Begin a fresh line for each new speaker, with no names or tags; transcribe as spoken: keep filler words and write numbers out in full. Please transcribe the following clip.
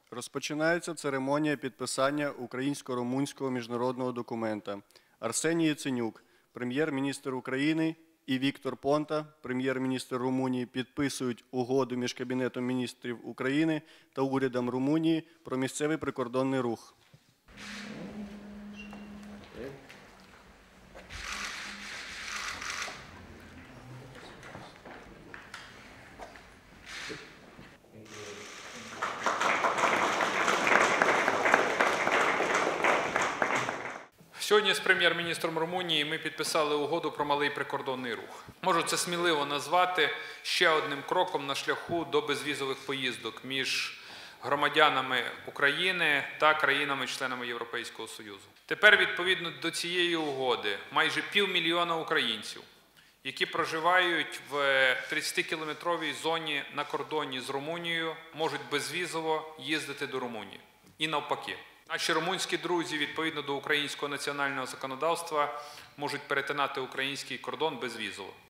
Розпочинається церемонія підписання українсько-румунського міжнародного документа. Арсеній Яценюк, прем'єр-міністр України, і Віктор Понта, прем'єр-міністр Румунії, підписують угоду між Кабінетом міністрів України та урядом Румунії про місцевий прикордонний рух.
Сьогодні з прем'єр-міністром Румунії ми підписали угоду про малий прикордонний рух. Можу це сміливо назвати ще одним кроком на шляху до безвізових поїздок між громадянами України та країнами-членами Європейського Союзу. Тепер, відповідно до цієї угоди, майже півмільйона українців, які проживають в тридцятикілометровій зоні на кордоні з Румунією, можуть безвізово їздити до Румунії. І навпаки. Наші румунські друзі, відповідно до українського національного законодавства, можуть перетинати український кордон безвізово.